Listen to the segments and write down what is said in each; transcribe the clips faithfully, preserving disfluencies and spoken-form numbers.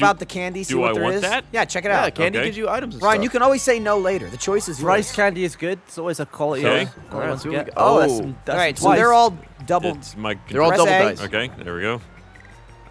scope out the candy, see do what I there want is. that? Yeah, check it Yeah, out. candy Okay. gives you items and Ryan, stuff. you can always say no later. The choice is yours. Rice candy is good. It's always a quality. Okay. of- All right, quality let's see one what to we get. Oh, that's got. some, All that's right, so twice. they're all double. It's my They're all Press double A. dice. Okay, there we go.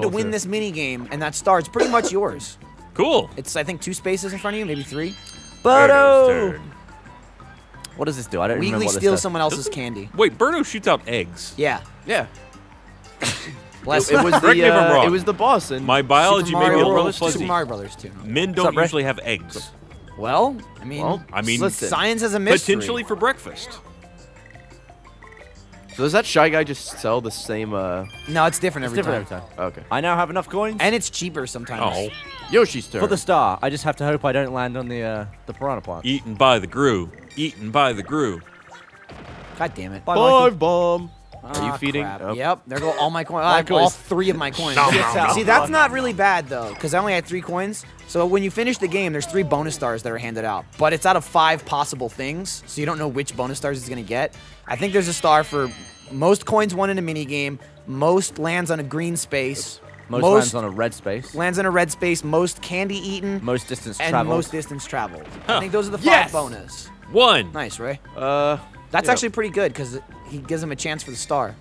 need to also. win this mini game, and that star's pretty much yours. Cool. It's I think two spaces in front of you, maybe three. Birdo's Birdo! turn. What does this do? I don't remember Weekly what this steal does. someone else's candy. Wait, Birdo shoots out eggs. Yeah. Yeah. Bless It, it was Correct me the if I'm uh, wrong. it was the boss and My biology Super may be a Mario little Brothers, fuzzy. Super Mario Brothers too. Men don't up, Ray? usually have eggs. Well, I mean, Well, I mean, listen. science is a mystery. potentially for breakfast. So does that Shy Guy just sell the same? Uh... No, it's different It's every different time. every time. Okay. I now have enough coins. And it's cheaper sometimes. Oh, Yoshi's turn. For the star, I just have to hope I don't land on the uh, the piranha plant. eaten by the Gru. Eaten by the Gru. God damn it. Bye, Mikey. Five bomb. Are you Ah, feeding? crap. Oh. Yep, there go all my coins. I have coins. all three of my coins. Nom, nom, nom, See, that's not really bad though, because I only had three coins. So when you finish the game, there's three bonus stars that are handed out, but it's out of five possible things, so you don't know which bonus stars he's gonna get. I think there's a star for most coins won in a mini game, most lands on a green space, Most, lands on a red space. lands on a red space, most candy eaten, Most distance and traveled. most distance traveled. Huh. I think those are the five Yes! bonus. One. Nice, Ray. Uh. That's yeah. actually pretty good because he gives him a chance for the star.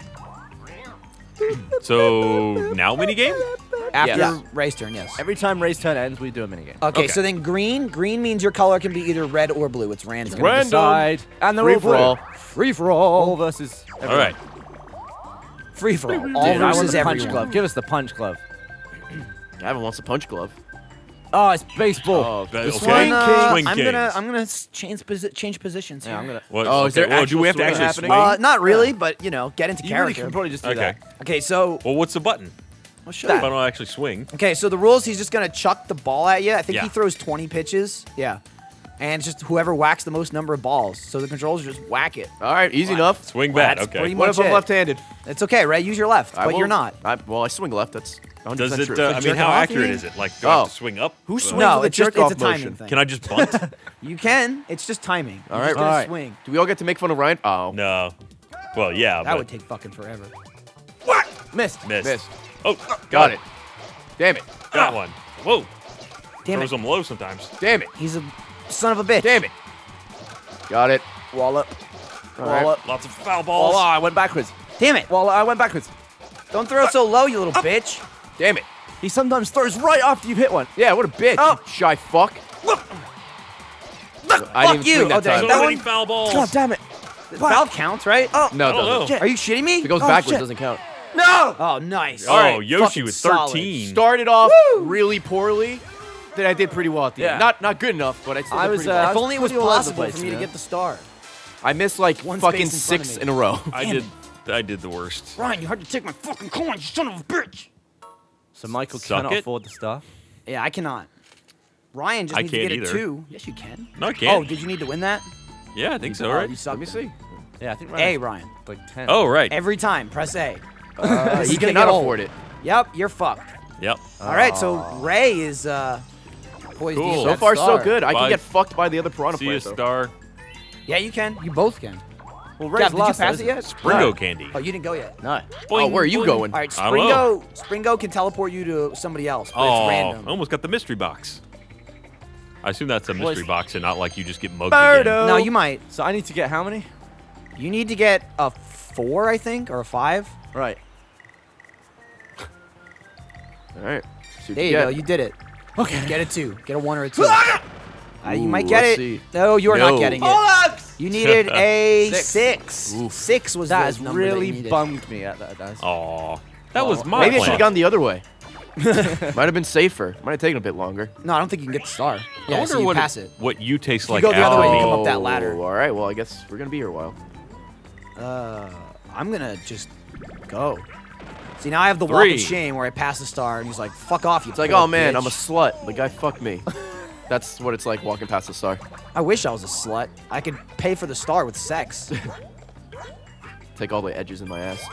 So now mini game. After Yeah. Ray's turn, yes. Every time Ray's turn ends, we do a minigame. Okay, Okay. so then green. Green means your color can be either red or blue. It's random. Gonna Random. decide. And they're Free all for all. Free for all. All versus. All right. Free for all. All Dude, I want versus the punch everyone. glove. Give us the punch glove. Gavin wants a punch glove. Oh, it's baseball. Oh, That- This okay. one, uh, Swing I'm gonna kings. I'm gonna s- change posi change positions here. Yeah, I'm gonna. What, Oh, is there well, do we have actual to swing actually happening? swing? Uh, not really, but you know, get into You really character. can probably just do Okay. that. Okay, so Well, what's the button? I'll show If I you. don't actually swing. okay, so the rules: he's just gonna chuck the ball at you. I think Yeah. he throws twenty pitches. Yeah, and it's just whoever whacks the most number of balls. So the controls just whack it. All right, easy enough. Swing Well, bat. that's Okay. pretty What much if I'm it. left-handed? It's okay, right? Use your left, I but you're will- not. I, well, I swing left. That's one hundred Does percent it? true. Uh, I mean, jerking how off, you accurate mean? is it? Like, do I have Oh. to swing up? Who Uh, swings No, with a it's just jerk-off it's a timing motion? thing. Can I just bunt? You can. It's just timing. All You're right. just gonna All right. swing. Do we all get to make fun of Ryan? Oh. no. Well, yeah, That but would take fucking forever. Missed. missed. Missed. Oh, Got it. Damn it. Got one. Whoa. Damn Throws it. them low sometimes. Damn it. He's a son of a bitch. Damn it. Got it. Wallop. All right. Wallop. Lots of foul Oh, balls. I went backwards. Damn it. Well, I went backwards. Don't throw it so low, you little bitch. Damn it. He sometimes throws right after you've hit one. Yeah, what a bitch. Oh. you Shy fuck. I Fuck didn't even you. swing that Oh, dang. time. That So many one- foul balls. God damn it. Foul counts, right? Oh, No, it I don't know. doesn't. are you shitting me? If it goes Oh, backwards, shit. doesn't count. No! Oh, nice. Oh, All right, Yoshi fucking with solid. thirteen. Started off Woo! really poorly. Then I did pretty well at the Yeah. end. Not not good enough, but I still I did was, pretty uh, well. I If only it was pretty all over the possible place, for me to man. get the star. I missed like One fucking space in front of six me. in a row. I Damn did. I did the worst. Ryan, you had to take my fucking coin, you son of a bitch. So Michael Suck cannot it. afford the star. Yeah, I cannot. Ryan just I needs to can't get either. a two. Yes, you can. No, I Oh, can't. did you need to win that? Yeah, I think so, Oh, right? you suck. Let me see. Yeah, I think A, Ryan's Ryan. like ten. Oh, right. Every time, press A. Uh, This he is gonna cannot get old. afford it. Yep, you're fucked. Yep. All right, so Ray is uh, poised to Cool. get So that far, star. so good. I Bye. can get fucked by the other piranha See a players. though. star. Yeah, you can. You both can. Well, Jeff, Ray's did you last, pass though, it yet? isn't Springo No. candy. Oh, you didn't go yet. No. Oh, where are you Boing, going? All right, I don't know. Springo, Springo can teleport you to somebody else, but Oh, it's random. I almost got the mystery box. I assume that's a mystery Boys. box and not like you just get mugged Birdo. again. No, you might. So I need to get how many? You need to get a four, I think, or a five. Right. All right. See what There you get. go. You did it. Okay. Get a two. Get a one or a two. Uh, you Ooh, might get let's it. see. No, you are No. not getting it. Bollocks! You needed a Six. six. Oof. Six was That the has number that really you needed. bummed me at that, guys. Aw. That Oh, was my Maybe I should plan. have gone the other way. Might have been safer. Might have taken a bit longer. No, I don't think you can get the star. I Yeah, wonder so you what, pass it. what you taste you like go the other after way, me. you come up that ladder. Oh, all right. Well, I guess we're gonna be here a while. Uh, I'm gonna just go. See, now I have the walk Three. of shame where I pass the star, and he's like, "Fuck off, you." It's like, poor oh man, bitch." I'm a slut. The guy fucked me. That's what it's like walking past the star. I wish I was a slut. I could pay for the star with sex. Take all the edges in my ass.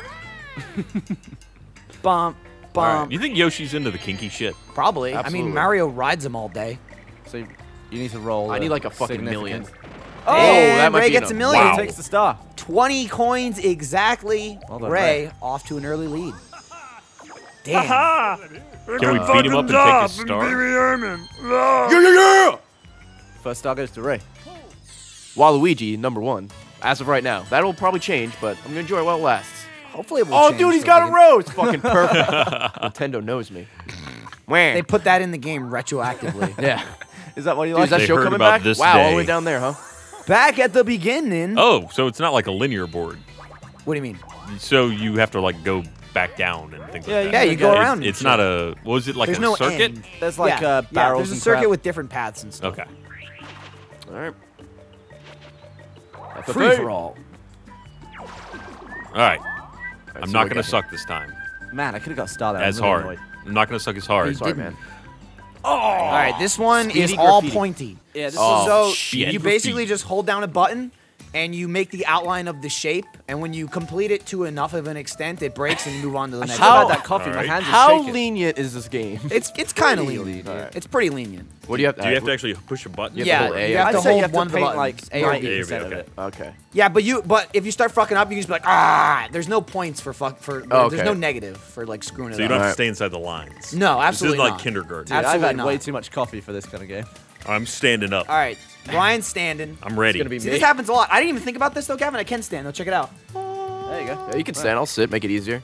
Bump, All bump. right. You think Yoshi's into the kinky shit? Probably. I Absolutely. mean, Mario rides them all day. So you need to roll. I uh, need like a fucking million. significant. Oh, And that might Ray be gets a enough. million. Wow. Takes the star. twenty coins exactly. Well done, Ray, Ray. off to an early lead. Damn. Can we beat him up and take his star? Yeah, yeah, yeah! First star goes to Ray. Waluigi, number one. As of right now. That'll probably change, but I'm gonna enjoy it while it lasts. Hopefully it will Oh, change dude, he's so got we a can- row. It's fucking perfect. Nintendo knows me. Wham. They put that in the game retroactively. Yeah. Is that what you Dude, like? is that They show heard coming about back? this wow, all the day. way down there, huh? Back at the beginning. Oh, so it's not like a linear board. What do you mean? So you have to like go back down and things Yeah, like you- that. Yeah, you go It's- around. and It's shit. not a. Was it like There's a no circuit? end. There's like yeah. uh, yeah, barrels there's a and circuit crap. with different paths and stuff. Okay. All right. Free for all. All right. Alright, I'm see not what I gonna got suck this time. Man, I could have got Star there. As I'm really hard. annoyed. I'm not gonna suck as hard. here. Sorry, didn't. man. All right, this one Speedy is all graffiti. pointy. Yeah, this Oh, so shit. you basically just hold down a button and you make the outline of the shape, and when you complete it to enough of an extent, it breaks and you move on to the I next should have How- had that coffee. My Alright. hands are How shaking. lenient is this game? It's it's kind of Pretty lenient. lenient. It's pretty lenient. What do you have? Do you have to actually push a button? You have Yeah, to hold A. you have I'd to say hold you have one to of the paint like buttons. A A or or B. B A or B, instead of okay. it. Okay. Yeah, but you but if you start fucking up, you can just be like, ah, there's no points for fuck for. Oh, There's okay. no negative for like screwing it So you up. don't have Alright. to stay inside the lines. No, absolutely This is like not. kindergarten. Dude, I've Absolutely had not. way too much coffee for this kind of game. I'm standing up. All right, Ryan's standing. I'm ready. gonna be See, me. this happens a lot. I didn't even think about this though, Gavin. I can stand. though. Check it out. There you go. Yeah, you can stand. I'll sit. Make it easier.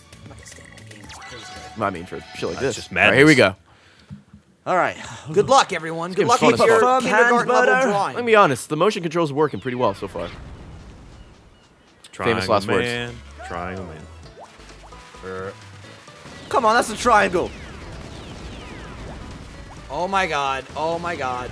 I mean, for shit like That's this. just All right, here we go. All right. Good luck, everyone. Good getting luck fun with as your fuck. Firm hands, kindergarten level Bodo. drawing. Let me be honest. The motion control's working pretty well so far. Triangle Famous last words. man. Triangle man. Er, Come on, that's a triangle. Oh my god. Oh my god.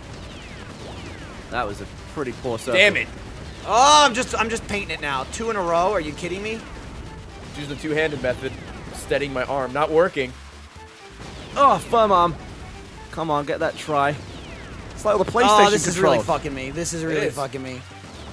That was a pretty poor circle. Damn it. Oh, I'm just I'm just painting it now. Two in a row. Are you kidding me? Using the two-handed method, steadying my arm, not working. Oh, firm arm. Come on, get that try. It's like all the PlayStation Oh, this is really controls. fucking me. This is really is. fucking me.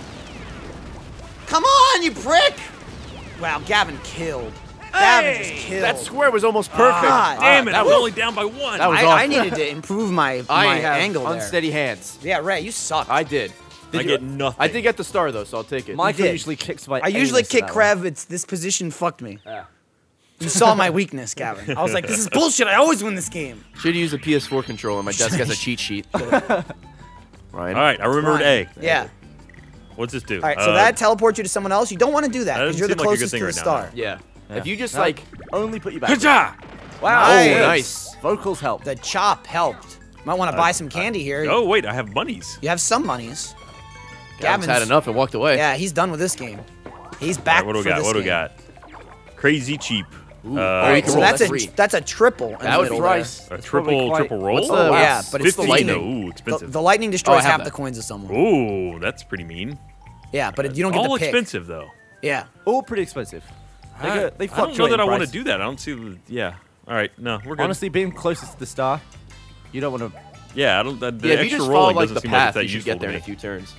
Come on, you prick! Wow, Gavin killed. Gavin just killed. That square was almost perfect. God. Damn it! that I was was- only down by one. that was I, I awful. needed to improve my, I my have angle there. unsteady hands. Yeah, Ray, you suck. I did. Did I you- get nothing. I did get the star though, so I'll take it. Michael did. usually kicks my I usually anus kick that way. Kravitz. This position fucked me. Yeah. You saw my weakness, Gavin. I was like, this is bullshit. I always win this game. Should use a P S four controller. My desk has a cheat sheet. Ryan. All right, I remembered A. Yeah. What's this do? All right, so Uh, that teleports you to someone else. You don't want to do that That because doesn't you're the seem like a good closest thing to the right now, star. Yeah. Yeah. If you just No. like, Only put you back. Huzzah! Wow. oh, Nice. nice. Vocals help. The chop helped. Might want to buy some candy here. Oh wait, I have bunnies. You have some monies. Gavin's had enough and walked away. Yeah, he's done with this game. He's All back right, what do we for got? this What do we game. got? Crazy cheap. Ooh. Uh, Oh, All you right, can so roll. that's That's a three. that's a triple. In That the would middle price. A That's triple probably quite- triple roll. What's the there. last? Yeah, but it's the fifteen. lightning. Ooh, The, expensive. the lightning Oh, I destroys have half that. the coins of someone. Ooh, that's pretty mean. Yeah, but you don't get All to pick. expensive though. Yeah. All pretty expensive. They, I, go, they I don't fluctuate know that in I want to price. do that. I don't see the. Yeah. All right. No, we're good. Honestly, being closest to the star, you don't want to. yeah. I don't. The, the Yeah, if you extra just follow rolling like doesn't the seem like path, it's that you should useful get there to in a me. few turns.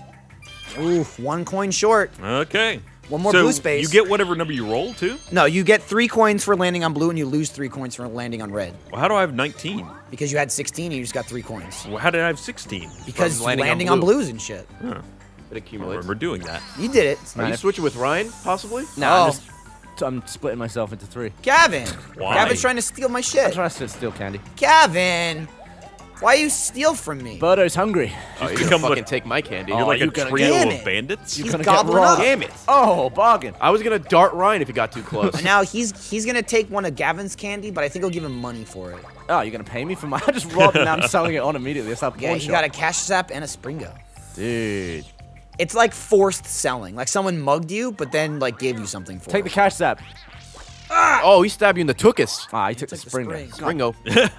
Oof, one coin short. Okay. One more so blue space. You get whatever number you roll too. No, you get three coins for landing on blue, and you lose three coins for landing on red. Well, how do I have nineteen? Because you had sixteen, and you just got three coins. Well, how did I have sixteen? Because From landing landing, on on, blue. blues and shit. It I don't accumulates. remember doing that. You did it. Are you switching with Ryan, possibly? No, Oh. I'm, just, I'm splitting myself into three. Gavin. Why? Gavin's trying to steal my I'm shit. trying to steal candy. Gavin. Why you steal from me? Birdo's hungry. Oh, you're become gonna like- fucking take my candy. Oh, You're like you a gonna trio get- of Damn it. bandits. He's gonna get gobbling robbed. up. Damn it! Oh, bargain. I was gonna dart Ryan if he got too close. And now he's he's gonna take one of Gavin's candy, but I think he'll give him money for it. Oh, you're gonna pay me for my? I just robbed and now I'm selling it on immediately. It's like Yeah, pawn he shop. got a cash zap and a Springo. Dude, It's like forced selling. Like someone mugged you, but then like gave you something for take the it. cash zap. Oh, he stabbed you in the tuchus. Ah, he took the Took the springer. spring. Ringo.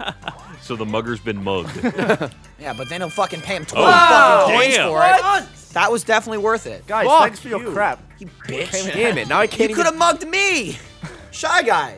So the mugger's been mugged. Yeah, but then he'll fucking pay him twenty Oh, fucking coins damn. for it. That was definitely worth it. Guys, Fuck thanks for your you. crap. You bitch. Damn it! Now I can't You could have even mugged me. Shy guy.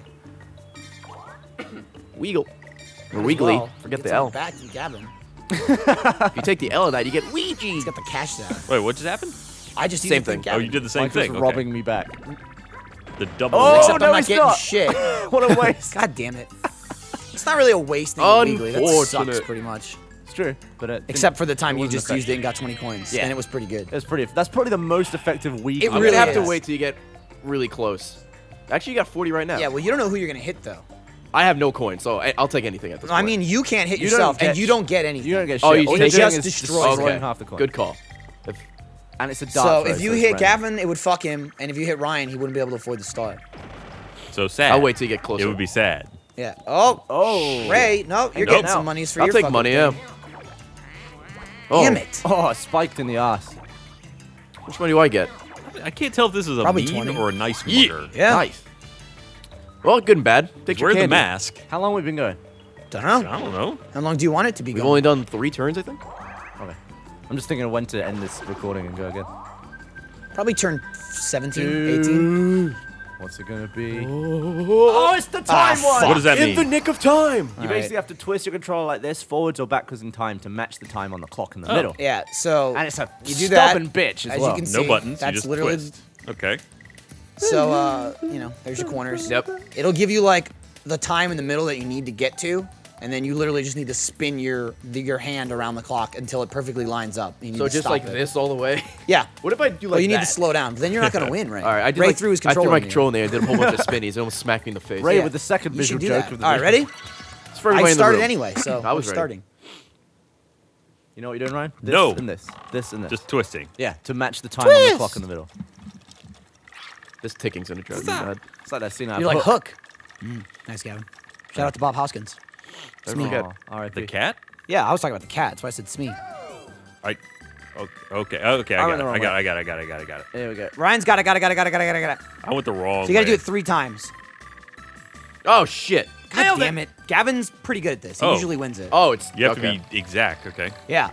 wiggle. Or wiggly. Well, Forget get the something L. Back to Gavin. If you take the L of that, you get Ouija. He's got the cash zap. Wait, what just happened? I just Same used it thing. for Oh, Gavin. you did the same Michael's thing. Okay. robbing me back. The double. Oh, roll. Except no, I'm not it's getting not. shit. What a waste. God damn it. It's not really a waste thing legally. That sucks Unfortunate. pretty much. It's true, but it Except for the time it you wasn't just used it effective. and got twenty coins. Yeah. And it was pretty good. It's pretty. That's probably the most effective Wii. It I'm really gonna have is. to wait till you get really close. Actually, you got forty right now. Yeah, well, you don't know who you're going to hit, though. I have no coins, so I, I'll take anything at this No, I point. mean, you can't hit You don't yourself, and get you sh- don't get anything. You don't get shit. Oh, you All take you're it? doing is Just destroying destroys okay. half the coin. Good call. If, And it's a dart So throw, if you it's hit random. Gavin, it would fuck him, and if you hit Ryan, he wouldn't be able to avoid the star. So sad. I'll wait till you get closer. It would be sad. Yeah. Oh. Oh. Ray, no, you're Nope. getting some monies for I'll your take fucking money. thing. Yeah. Oh, Damn it. Oh, spiked in the ass. Which one do I get? I can't tell if this is a Probably mean twenty. or a nice Yeah. mugger. Yeah. Nice. Well, good and bad. Take your Wear the candy. mask. How long have we been going? Don't I know. don't know. How long do you want it to be We've going? only done three turns, I think. Okay. I'm just thinking of when to end this recording and go again. Probably turn seventeen, eighteen. What's it gonna be? Oh, it's the time Ah, one. What does that In mean? the nick of time. You All basically right. have to twist your controller like this, forwards or backwards in time to match the time on the clock in the Oh. middle. Yeah, so And it's a you do that, stubborn bitch as, as well. you can No see. buttons. That's you just literally twist. Okay. so. Uh, you know, there's your corners. Yep. It'll give you like the time in the middle that you need to get to, and then you literally just need to spin your the, your hand around the clock until it perfectly lines up. You need So to just stop like it. this all the way. Yeah. What if I do like Well, you need that? to slow down. But then you're not gonna win, right? All right, I did Ray like, threw his I controller. threw my in the air. control in there. I did a whole bunch of spinnies. It almost smacked me in the face. Ray Yeah. with the second You should visual do joke that. of the All right, video. ready? It's for everybody I in the started room. anyway, so I was we're ready. starting. You know what you're doing, Ryan? This No. and this. This and this. Just twisting. yeah, to match the time on the Twist! clock in the middle. This ticking's gonna drive me Stop. mad. It's like that scene out You're of like Hook. Hook. Mm, nice, Gavin. Shout out to Bob Hoskins. Don't me. forget. Aw, all right, The cat? Yeah, I was talking about the cat. That's why I said Smee. I. Okay. Okay. Okay. I I went got, the it. wrong I got. way. it, I got. it, I got. it, I got. it, I got. it. There we go. Ryan's got it, got it, got it, got it, got it, got it, got it. I went the wrong. So you gotta way. do it three times. Oh shit. God Nailed damn it. Gavin's pretty good at this. He Oh. usually wins it. Oh, it's You have okay. to be exact. Okay. Yeah.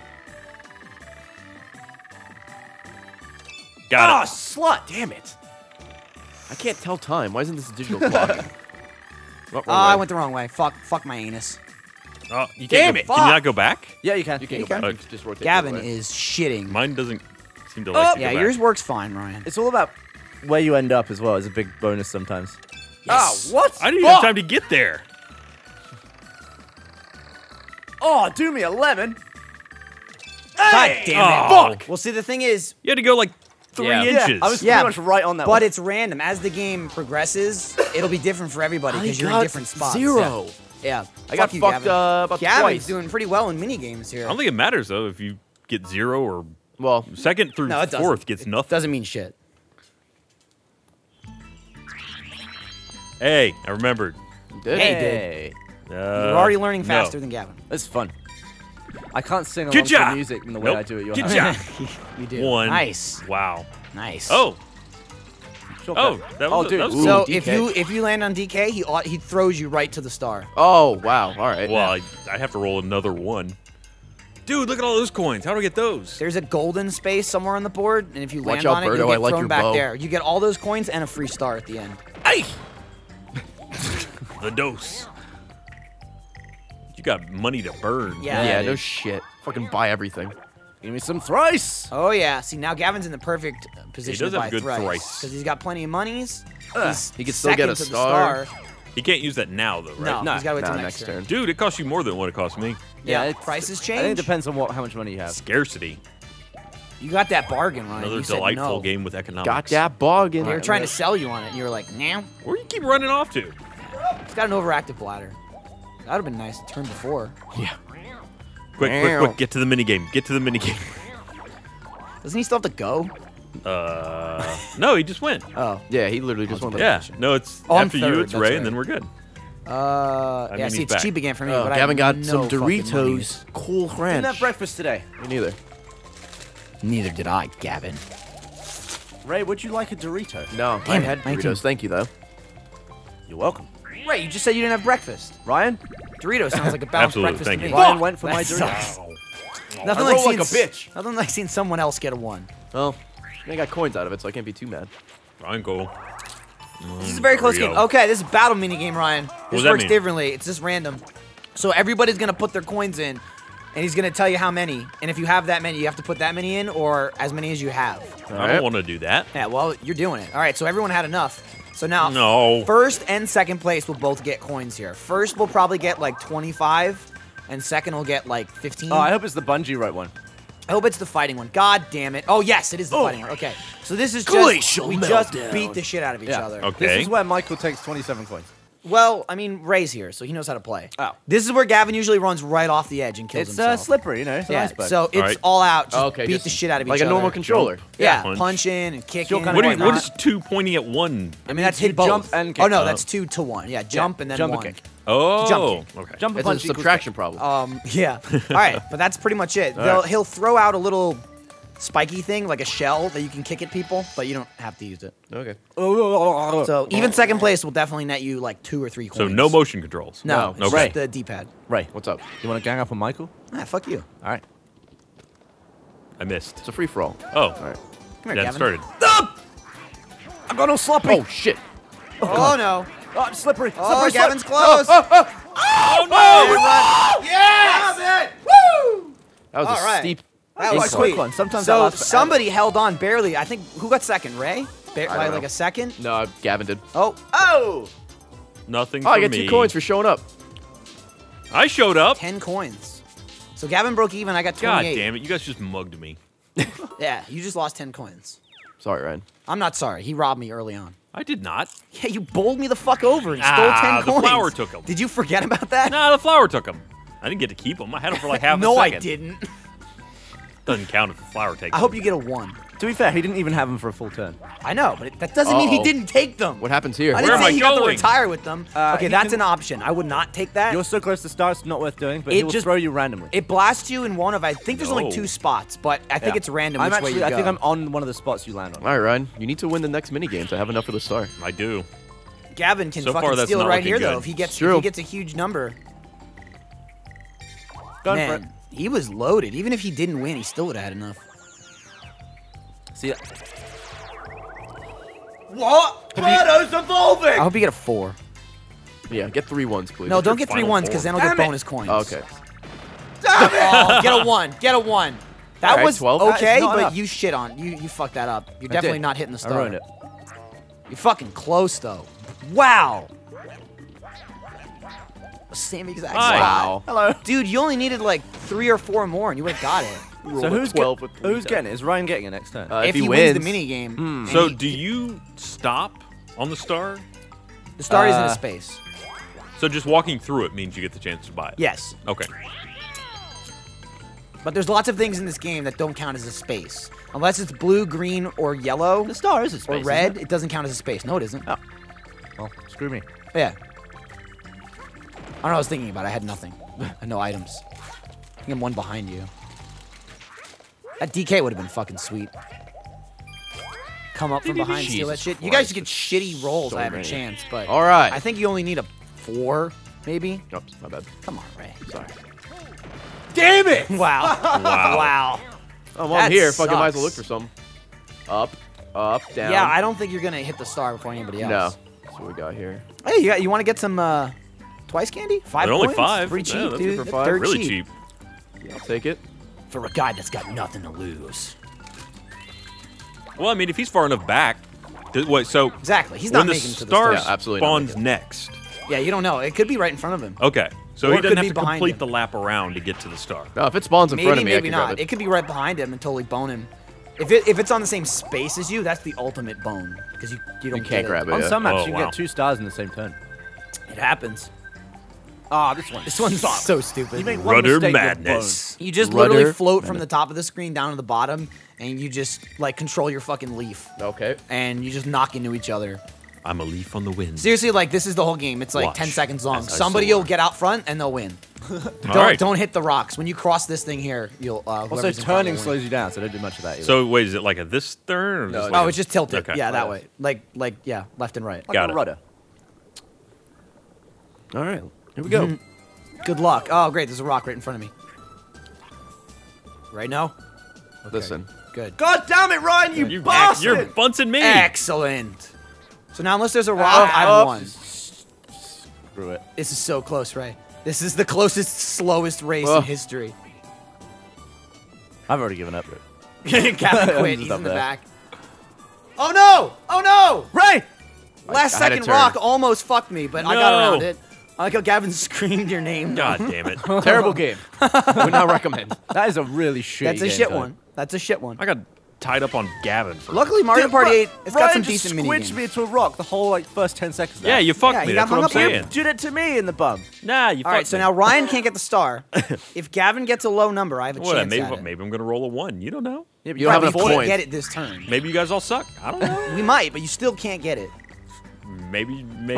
Got Ah, it. slut! Damn it. I can't tell time. Why isn't this a digital clock? Oh, wrong Oh, I way. went the wrong way. Fuck, fuck my anus. Oh, you can't Damn go- it. Can you not go back? Yeah, you can. You can't You go back. can. You can just rotate the Gavin other way. is shitting. Mine doesn't seem to Oh, like. to yeah, go yours back. works fine, Ryan. It's all about where you end up as well. It's a big bonus sometimes. Yes. Oh, what? I didn't even have Fuck! time to get there. Oh, do me a lemon. God Hey! damn it. Oh. Fuck. Well, see, the thing is, You had to go like three Yeah. Yeah, inches. I was Yeah, pretty much right on that but one. it's random. As the game progresses, it'll be different for everybody because you're in got different spots. Zero. Yeah. I got Fuck you, fucked Gavin. uh, about Gavin's twice. doing pretty well in mini games here. I don't think it matters though if you get zero or Well, second through No, it doesn't. fourth gets nothing. Doesn't mean shit. Hey, I remembered. you did. Hey, Hey, Uh, You're already learning no. faster than Gavin. this is fun. I can't sing along Good to job. the music in the way Nope. I do at your Good house. job. You do. One. Nice. Wow. Nice. Oh. Sure, Oh, Pat. that Oh, was, dude. that was Ooh, So D K. if you if you land on D K, he au- he throws you right to the star. Oh, wow. All right. Well, I, I have to roll another one. Dude, look at all those coins. How do I get those? There's a golden space somewhere on the board, and if you Watch land out, on it, Birdo, you'll I get like thrown your back bow. there. You get all those coins and a free star at the end. Hey! The dose. You got money to burn. Yeah. Yeah, dude. no shit. Fucking buy everything. Give me some thrice. Oh yeah. See, now Gavin's in the perfect uh, position does to have buy good thrice thrice. because he's got plenty of monies. Ugh. He's He can still get a second to the star. He can't use that now, though, right? No, No, he's got to wait Nah, till next next turn. turn. Dude, it costs you more than what it cost me. Yeah, it's- prices I think it change. depends on what how much money you have. Scarcity. You got that bargain, Ryan. Another you said delightful no. game with economics. Got that bog in They were there. trying to sell you on it, and you were like, "Nah." Where you keep running off to? He's got an overactive bladder. That would have been nice to turn before. Yeah. Quick, quick, quick. Get to the minigame. Get to the minigame. Doesn't he still have to go? Uh, no, he just went. Oh. Yeah, he literally just won the Yeah. No, it's Oh, I'm after third, you, it's that's Ray, right. and then we're good. Uh, yeah, mean, see, he's it's back. cheap again for me. Oh, but I Gavin have got no some fucking money. Doritos. Cool Didn't Ranch. have breakfast today. Me neither. Neither did I, Gavin. Ray, would you like a Dorito? No, I Damn it, had nineteen. Doritos. Thank you, though. You're welcome. Right, you just said you didn't have breakfast. Ryan? Dorito sounds like a balanced Absolutely, breakfast thank to you. me. Ryan went for That my sucks. Dorito. Nothing I like roll seeing like a bitch. Nothing like seeing someone else get a one. Well, I got coins out of it, so I can't be too mad. Fine, go. This is a very close Dorito. game. Okay, this is a battle mini game, Ryan. does This that works mean? differently. It's just random. So everybody's gonna put their coins in, and he's gonna tell you how many. And if you have that many, you have to put that many in, or as many as you have. I Alright. don't want to do that. Yeah, well, you're doing it. All right, so everyone had enough. So now, No. first and second place will both get coins here. First will probably get like twenty-five, and second will get like fifteen. Oh, I hope it's the bungee rope one. I hope it's the fighting one. God damn it. Oh, yes, it is the fighting one. Okay. So this is just, Glacial we just meltdown. beat the shit out of each Yeah. other. Okay. This is where Michael takes twenty-seven coins. Well, I mean, Ray's here, so he knows how to play. Oh. This is where Gavin usually runs right off the edge and kills It's uh, himself. slippery, you know. It's an Yeah, iceberg. so it's right. all out. Just Okay, beat just the shit out of like each a other. normal controller. Yeah, Punch. punching and kicking. kinda and What, do you, Why what not? is two pointing at one? I mean, that's You hit both. jump and kick. Oh, no, Oh. that's two to one. Yeah, jump and then jump and one. kick. Oh. Jump Okay. Jump and It's punch a equals subtraction problem. Um, yeah. All right, but that's pretty much it. They'll, right. He'll throw out a little spiky thing, like a shell that you can kick at people, but you don't have to use it. Okay. So even second place will definitely net you like two or three coins. So no motion controls. No, No. it's Okay. just the D-pad. Ray, What's up? you want to gang up on Michael? Ah, fuck you. All right. I missed. It's a free for all. Oh. All right. Come here, Yeah, it Gavin. started. No! up! I got no sloppy. Oh shit! Oh, no. Oh, I'm slippery. Oh, slippery, slip- Gavin's close. Oh, oh, Oh, no! Yes! Woo! that was All a right. steep. That was a quick sweet. one. Sometimes that so lasts forever. somebody held on barely. I think, who got second? Ray? Ba- don't by know. like a second? No, Gavin did. Oh. Oh! Nothing Oh, for I get me. two coins for showing up. I showed up. ten coins. So Gavin broke even. I got God twenty-eight. damn it! You guys just mugged me. Yeah, you just lost ten coins. Sorry, Ryan. I'm not sorry. He robbed me early on. I did not. Yeah, you bowled me the fuck over and Ah, stole ten the coins. flower took 'em. Did you forget about that? Nah, the flower took them. I didn't get to keep them. I had them for like half no, a I second. didn't. Doesn't count if the flower takes I hope them. you get a one. To be fair, he didn't even have them for a full turn. I know, but it, that doesn't mean he Uh-oh. didn't take them. What happens here? I Where didn't am say I he got to going? retire with them. Uh, okay, he that's can- an option. I would not take that. You're so close to start, it's not worth doing, but It it will just- throw you randomly. It blasts you in one of, I think there's only No. two spots, but I think Yeah. it's random I'm which actually, way you I go. think I'm on one of the spots you land on. All right, Ryan. You need to win the next mini games. I have enough for the star. I do. Gavin can So far, fucking that's steal it not right looking here, good. though, if he gets, if True. he gets a huge number. Going Man, for it. he was loaded. Even if he didn't win, he still would have had enough. See ya. What? Birdo's evolving! I hope you get a four. Yeah, get three ones, please. No, don't your get three final ones, four? because then I'll get Damn it. bonus coins. Oh, okay. Oh, get a one. Get a one. That All right, was twelve. That is okay, not but enough. you shit on. You you fucked that up. You're I definitely did. not hitting the I star. ruined it. You're fucking close, though. Wow. Same exact Hi. spot. Wow. Hello. Dude, you only needed like three or four more, and you would have got it. So a who's, twelve get, with three who's dice. getting it? Is Ryan getting it next turn? Uh, if, if he, he wins the wins- mini game, Hmm. So do you stop on the star? the star is in a uh, space. So just walking through it means you get the chance to buy it. Yes, Okay. but there's lots of things in this game that don't count as a space, unless it's blue, green, or yellow, The star is a space. or isn't red. it? It doesn't count as a space. No, it isn't. Oh. Well, screw me. Yeah. I don't know what I was thinking about. I had nothing. I had no items. I think I'm one behind you. That D K would have been fucking sweet. Come up from behind, steal that Jesus shit. You guys Christ, get it's shitty rolls. so I have many. a chance, but All right. I think you only need a four, maybe. Oops, my bad. Come on, Ray. Sorry. Damn it! Wow. Wow. Wow. Oh, well, That I'm here. Fucking might as well look sucks. for some. Up, up, down. Yeah, I don't think you're gonna hit the star before anybody No. else. That's what we got here. Hey, you got, you want to get some uh, twice candy? Five They're only points? five. Pretty Yeah, cheap, that's dude. good for That's five. dirt Really cheap. Yeah, I'll take it. For a guy that's got nothing to lose. Well, I mean, if he's far enough back, th- wait. So Exactly. He's when not the making it to the star star. Yeah, absolutely not spawns making next. Yeah, you don't know. It could be right in front of him. Okay. So Or he it doesn't could have be to behind complete him. the lap around to get to the star. No, if it spawns in Maybe, front of me, I maybe can not. grab It. it. could be right behind him and totally bone him. If it if it's on the same space as you, that's the ultimate bone because you you don't You can't get grab it. On yeah. some maps, Oh, you can wow. get two stars in the same turn. It happens. Ah, this one. This one's so stupid. You make one Rudder mistake, you're madness. You just Rudder literally float from minute. the top of the screen down to the bottom, and you just like control your fucking leaf, Okay. and you just knock into each other. I'm a leaf on the wind. Seriously, like this is the whole game. It's like Watch ten seconds long. as I Somebody soar. will get out front and they'll win. don't right. don't hit the rocks when you cross this thing here. You'll uh, Also, whoever's in front turning will win. slows you down, so don't do much of that either. So wait, is it like a this turn? Or No, just it's- like Oh, a- it's just tilted. Okay. Yeah, that Right. way. Like like yeah, left and right. like got a it. rudder. All right. Here we go. Mhm. Good luck. Oh, great. There's a rock right in front of me. Right now? Listen. Good. God damn it, Ryan, you, You, bastard! you're bunting me. Excellent. So now, unless there's a rock, Ah, I've oops. won. Screw it. This is so close, Ray. This is the closest, slowest race Ugh. in history. I've already given up. Gavin I'm quit. just He's up in the there. back. Oh no! Oh no! Ray! Last I had a second turn. rock almost fucked me, but I got No. around it. I like how Gavin screamed your name. God damn it! Terrible game. Would not recommend. That is a really shitty That's a game shit type. one. That's a shit one. I got tied up on Gavin. For Luckily, Mario Dude, Party Ry- eight, it's got Ryan some just decent squished minigames. me to a rock the whole like first ten seconds. There. yeah, you fucked Yeah, me. you That's got what hung I'm up here. saying. did it to me in the bum. Nah, you fucked All right, so me. now Ryan can't get the star. If Gavin gets a low number, I have a What? chance Maybe, at it. maybe I'm gonna roll a one. You don't know. Yeah, but You don't have Right, enough we can't points. get it this turn. Maybe you guys all suck. I don't know. We might, but you still can't get it. maybe, maybe.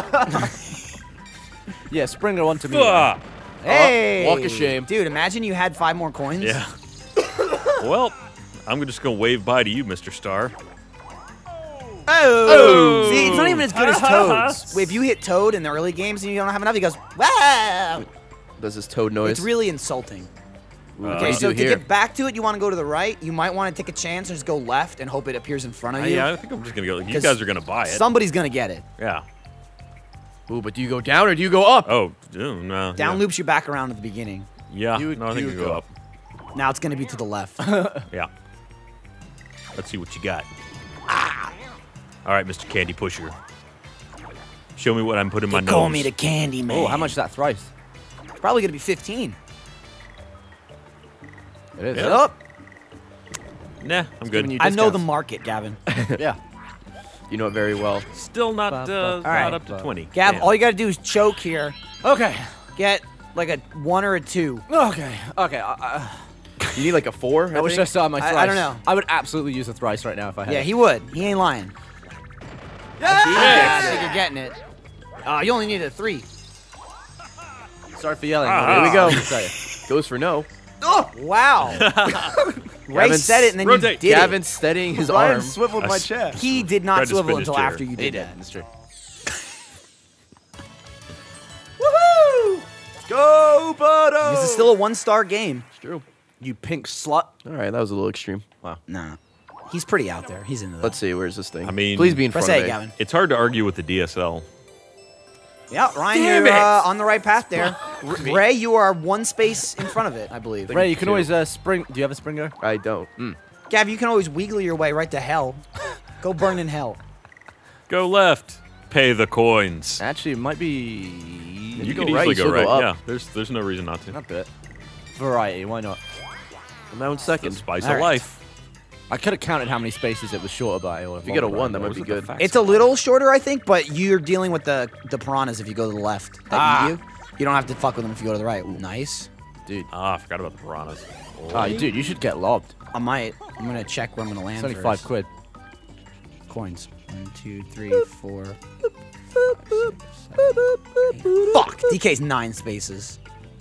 Yeah, Springer onto me. Ah. Hey! walk of shame. Dude, imagine you had five more coins. Yeah. Well, I'm just gonna wave bye to you, Mister Star. Oh! Oh. See, it's not even as good as Toad's. If you hit Toad in the early games and you don't have enough, he goes, wow! Does this toad noise? It's really insulting. Ooh, Uh, what do Okay, you so do to here? get back to it, you want to go to the right. You might want to take a chance and just go left and hope it appears in front of Uh, you. yeah, I think I'm just gonna go. You 'Cause guys are gonna buy it. Somebody's gonna get it. Yeah. Ooh, but do you go down or do you go up? Oh, ew, no. Down yeah. loops you back around at the beginning. Yeah. You- no, I think you you go go. up. Now it's gonna be to the left. Yeah. Let's see what you got. Ah. All right, Mister Candy Pusher. Show me what I'm putting in my They nose. call me the Candy Man. Oh, how much is that thrice? It's probably gonna be fifteen. It is. Yeah. Up. Nah, I'm good. giving you I know the discounts. market, Gavin. Yeah. You know it very well. Still not, Ba, ba, uh, ba, not right. up to twenty. Gav, Damn. all you gotta do is choke here. Okay. Get like a one or a two. Okay. Okay. Uh, uh, You need like a four. I I wish I think? saw my I- I thrice. don't know. I would absolutely use a thrice right now if I had Yeah, it. he would. He ain't lying. Yeah! Yeah, I think you're getting it. Uh, you only need a three. Sorry for yelling. Ah. Here we go. Sorry. Goes for no. Oh, wow. Ray Gavin's- said it and then Rotate. you did Gavin's steadying his Ryan arm. swiveled I my s- chair. it. He did Tried not to spin swivel his until chair. after you He did did. that. That's true. Woohoo! Go, Bodo! This is still a one-star game. It's true. You pink slut. All right, that was a little extreme. Nah. He's pretty out there. He's into that. Let's see. Where's this thing? I mean- please be in Press front A, of me. Gavin. It's hard to argue with the D S L. Yeah, Ryan, Damn you're it. uh, on the right path there. R- Ray, you are one space in front of it, I believe. Ray, you can two. always uh, spring. Do you have a springer? I don't. Mm. Gav, you can always wiggle your way right to hell. Go burn in hell. Go left. Pay the coins. Actually, it might be. You You go can right, easily you go still right. go up. Yeah, there's there's no reason not to. Not bit. Variety. Why not? My own The second. spice All of right. life. I could have counted how many spaces it was shorter by. Or If you get a one, that might be good. It's a little shorter, I think, but you're dealing with the, the piranhas if you go to the left that Ah. eat you. You don't have to fuck with them if you go to the right. Ooh, nice. Dude. Ah, I forgot about the piranhas. Oh, dude, you should get lobbed. I might. I'm going to check where I'm going to land It's only first. five quid. Coins. One, two, three, four. Fuck! D K's nine spaces.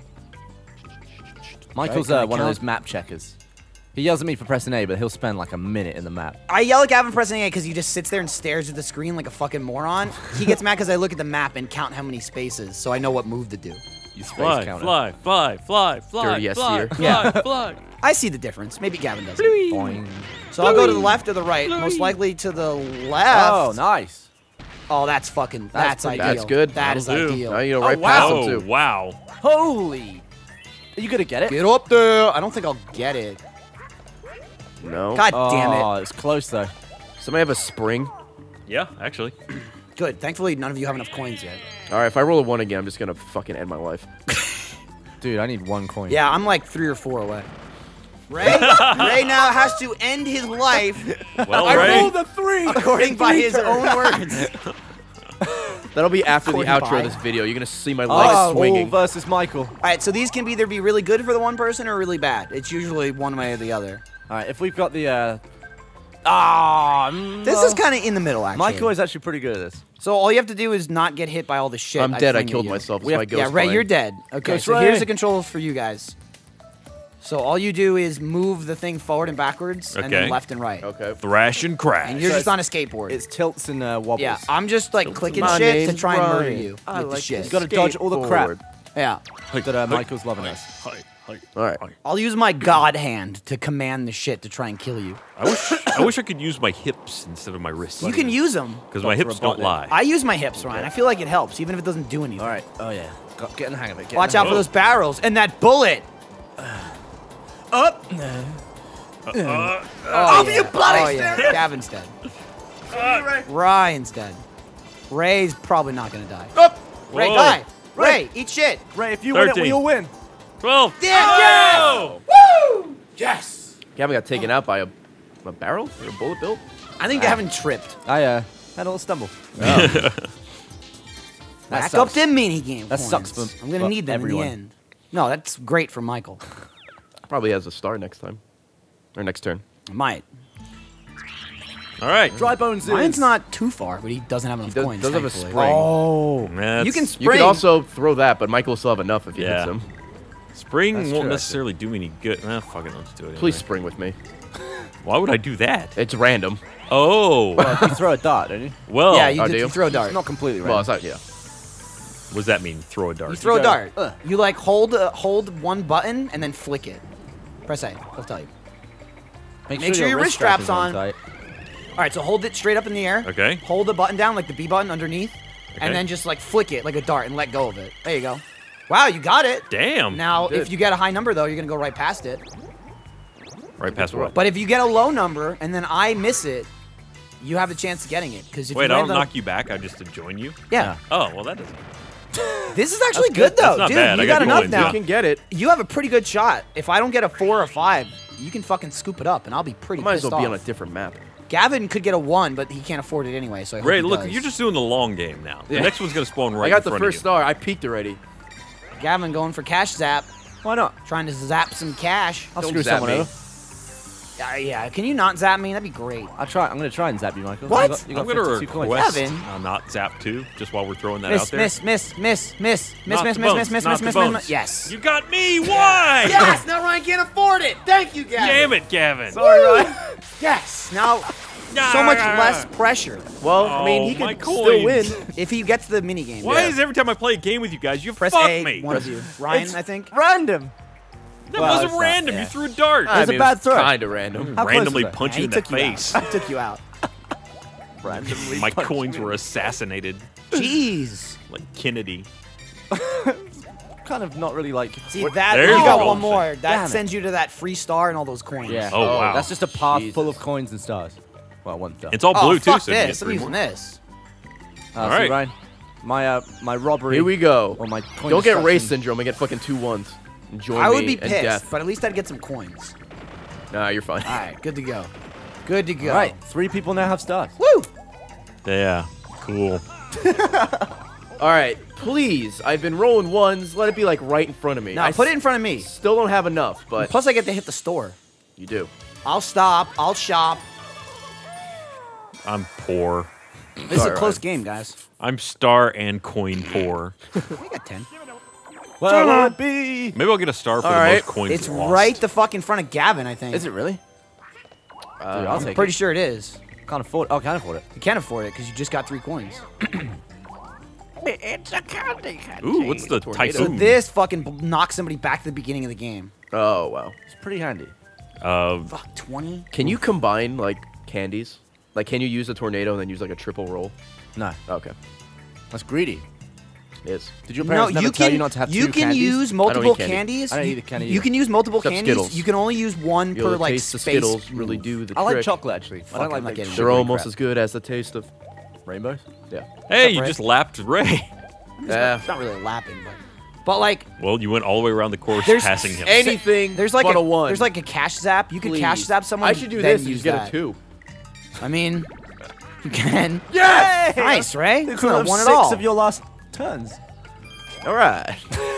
Michael's Can I uh, one of count? those map checkers. He yells at me for pressing A, but he'll spend like a minute in the map. I yell at Gavin pressing A because he just sits there and stares at the screen like a fucking moron. He gets mad because I look at the map and count how many spaces, so I know what move to do. You space Fly, counter. fly, fly, fly, fly, Dirty S fly, tier. fly, Yeah. fly. I see the difference. Maybe Gavin doesn't. Boing. So I'll go to the left or the right. Most likely to the left. Oh, nice. Oh, that's fucking. That's That's, pretty ideal. Good. That's good. That is That'll do. ideal. Now you go Oh, right wow. past Oh, him too. wow. Holy. Are you gonna get it? Get up there. I don't think I'll get it. No. God oh, damn it. it's close though. Somebody have a spring. Yeah, actually. Good. Thankfully, none of you have enough coins yet. All right, if I roll a one again, I'm just gonna fucking end my life. Dude, I need one coin. Yeah, I'm like three or four away. Ray, Ray now has to end his life Well, I Ray. rolled a three. according by his own words. That'll be after the According outro by- of this video. You're gonna see my legs Oh, swinging. versus Michael. All right, so these can either be really good for the one person or really bad. It's usually one way or the other. All right, if we've got the. Uh... Ah, mm, This well, is kind of in the middle, actually. Michael is actually pretty good at this. So all you have to do is not get hit by all the shit. I'm dead. I fling at killed you. myself. It's We have- my ghost Yeah, Ray, playing. you're dead. Okay, Ghost so Ray. here's the controls for you guys. So all you do is move the thing forward and backwards, and then Okay. left and right. Okay. Thrash and crash. And you're So just on a skateboard. It's tilts and uh, wobbles. Yeah, I'm just like clicking My shit to name's try and murder Ryan. you I with the like shit. to You gotta dodge all the crap. Skateboard. Yeah. that uh, Michael's loving us. Hi, hi. All right. I'll use my god hand to command the shit to try and kill you. I wish I wish I could use my hips instead of my wrists. You can use them. because my hips don't lie. I use my hips, Ryan. I feel like it helps, even if it doesn't do anything. All right. Oh yeah. Got, get in the hang of it. Get Watch in out the for those barrels and that bullet. Up. Uh, Oh, yeah. you bloody oh, yeah. Gavin's dead. Ryan's dead. Ray's probably not gonna die. Up. Ray, Whoa. die. Ray, eat shit. Ray, if you win it, thirteen. we all win. twelve. Yeah, Oh! Yes. Gavin got taken out by a, a barrel or a bullet bill. I think Gavin tripped. I uh had a little stumble. Back That up sucks. them minigame That coins. sucks for- I'm gonna for need them everyone. in the end. No, that's great for Michael. Probably has a star next time. Or next turn. Might. All right. Dry bones. is- Mine's not too far, but he doesn't have enough does- coins. does have a thankfully. spring. Oh. That's- You can You spring. could also throw that, but Michael will still have enough if he Yeah. hits him. Spring That's won't true, necessarily do me any good. Nah, fuck it, let's do it. Please anyway. spring with me. Why would I do that? It's random. Oh. Well, you throw a dart, don't you? Well, yeah, you, Oh, did, do you you? throw a dart. It's not completely Well, random. it's not, yeah. what does that mean? Throw a dart. You throw a go, dart. uh. You like hold uh, hold one button and then flick it. Press A. I'll tell you. Make, Make sure your wrist strap's strap is on. tight. All right, so hold it straight up in the air. Okay. Hold the button down, like the B button underneath, Okay. and then just like flick it like a dart and let go of it. There you go. Wow, you got it. Damn. Now, did. if you get a high number, though, you're going to go right past it. Right past what? But if you get a low number and then I miss it, you have a chance of getting it. Because if Wait, you I don't land on- knock you back. I just to join you. Yeah. Oh, well, that doesn't. This is actually That's good, good. though. That's not Dude, bad. you I got, got enough coins, now. You can get it. You have a pretty good shot. If I don't get a four or five, you can fucking scoop it up, and I'll be pretty I might as pissed well be on off. a different map. Gavin could get a one, but he can't afford it anyway, so I hope Ray, he look, does. you're just doing the long game now. The Yeah. next one's gonna spawn right I got in the front first of star. I peaked already. Gavin going for cash zap. Why not? Trying to zap some cash. I'll Don't screw zap someone me. over. Uh, yeah, can you not zap me? That'd be great. I'll try. I'm gonna try and zap you, Michael. What? You got, you you. I'm got gonna fifty-two coins. request Gavin. uh, not zap two, just while we're throwing that Miss, out there. miss, miss, miss, miss, miss, Not miss, the miss, bones, miss, miss, not miss, the miss, bones. miss. Yes. You got me. Why? Yes. Now Ryan can't afford it. Thank you, Gavin. Damn it, Gavin. Sorry, Ryan. Yes. Now, so much less pressure. Well, I mean, he Oh, my can still win. coins. If he gets the mini game. Why Yeah. is every time I play a game with you guys, you Press fuck A, me? one of you. Ryan, It's I think. Random. That Well, wasn't it's not, random. yeah. You threw a dart. It was a bad throw. Kind of random. How close randomly was it? punch Yeah, you he in the took you face. out. He took you out. Randomly. My punched coins me. were assassinated, Jeez. like Kennedy. kind of not really like. See, that, There's you the got golden one thing. more. That Damn it. sends you to that free star and all those coins. Yeah. Oh, wow. That's just a path Jesus. full of coins and stars. Well, one star. It's all Oh, blue too, fuck so you get this. I'm three using more. this. Uh, all see, right. Ryan, my uh, my robbery. Here we go. Or my coin Don't get destruction. race syndrome and get fucking two ones. Enjoy I would me be and pissed, death. but at least I'd get some coins. Nah, you're fine. All right, good to go. Good to go. All right, three people now have stars. Woo! Yeah, cool. All right, please. I've been rolling ones. Let it be like right in front of me. Now I put it in front of me. Still don't have enough, but Plus, I get to hit the store. you do. I'll stop. I'll shop. I'm poor. This is Sorry, a close Ryan. game, guys. I'm star and coin poor. We got ten. Where will it be? Maybe I'll get a star for All the right. most coins It's lost. right the fuck in front of Gavin, I think. Is it really? Dude, I'll Um, take Pretty it. sure it is. Can't afford. Oh, can't afford it. You can't afford it because you just got three coins. Ooh, what's the Tornado. So typhoon? this fucking b- knocks somebody back to the beginning of the game. Oh wow. It's pretty handy. Uh, Fuck, twenty? Can you combine like candies? Like, can you use a tornado and then use like a triple roll? No, Okay, that's greedy. it is. Did your No, parents never you tell can, you not to have you two can candies? use I don't multiple eat candy. candies. I don't You- eat the candy You either. can use multiple Except candies. Skittles. You can only use one Yo, per the like taste of space. Skittles really move. do the I like trick. chocolate actually. Fuck, I I'm don't like not the getting They're sugary almost crap. as good as the taste of. rainbows. Yeah. hey, you Ray? just lapped Ray. Yeah. It's not really lapping, but but like Well, you went all the way around the course, There's passing him. Anything. there's like but a, a, one. there's like a cash zap. You can cash Please. zap someone. I should do then this and use just get that. a two. I mean, you can. Yes. Nice, Ray. It's not one at six all. of your last turns. All right.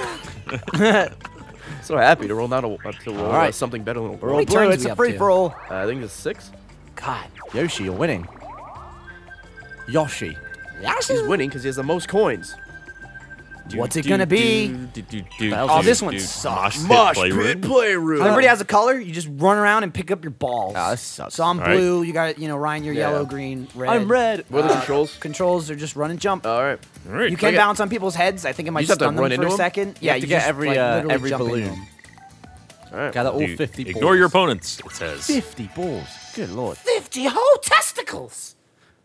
So happy to roll not a to roll All right. uh, something better than a We're roll. all many blue. turns It's we a up free to? for all. Uh, I think it's six. God. Yoshi, you're winning. Yoshi. He's winning because he has the most coins. Do, What's it do, gonna be? do, do, do, do, Oh, do, this one do. sucks. Mosh pit playroom. playroom. Everybody has a color. You just run around and pick up your balls. Ah, this sucks. So I'm All right. blue. You got you know Ryan. You're Yeah. yellow, green, red. I'm red. What are the controls? Controls are just run and jump. All right. All right. You can Okay. bounce on people's heads. I think it might just have to stun them run for into a them? second. You yeah, have to you get just, every, like, uh, literally every jump into balloon. them. All right. Gather all Dude, fifty balls. ignore your opponents, it says. fifty balls. Good lord. Fifty whole testicles.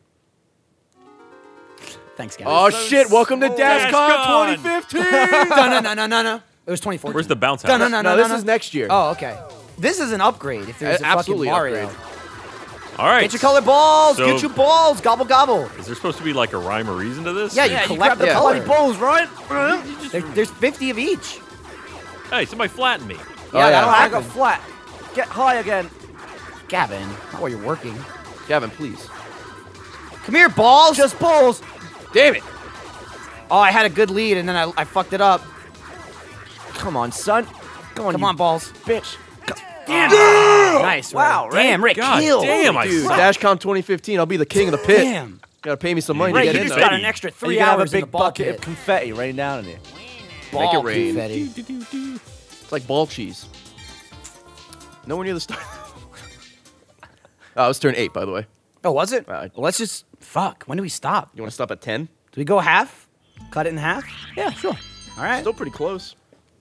Thanks, guys. Oh shit! Welcome to DashCon. DashCon twenty fifteen. no, no, no, no, no, no. It was twenty fourteen. Where's the bounce No, house? no, no, No, no, this no. is next year. Oh, okay. This is an upgrade. If there's A- a fucking absolutely Mario. upgrade. All right. Get your color balls. So- Get your balls. Gobble gobble. Is there supposed to be like a rhyme or reason to this? Yeah, you Yeah, you collect grab the the color. bloody balls, right? There, there's fifty of each. Hey, somebody flatten me. Yeah, yeah. that'll I got happen. flat. Get high again. Gavin, not while you're working. Gavin, please. Come here, balls. Just balls. Damn it! Oh, I had a good lead and then I, I fucked it up. Come on, son. Come on, Come you on, balls. bitch. Nice. Wow, Ray. Damn, Rick, God kill. damn, I Dude, suck. DashCon twenty fifteen. I'll be the king of the pit. Damn. Gotta pay me some money Ray, to You get in just there. got an extra Are three you gonna have hours a in the big ball bucket pit. of confetti rain down on you? Make it Ball rain. confetti. It's like ball cheese. Nowhere near the start. Oh, it was turn eight, by the way. Oh, was it? Uh, Well, let's just fuck. When do we stop? You want to stop at ten? Do we go half? Cut it in half? Yeah, sure. All right. Still pretty close.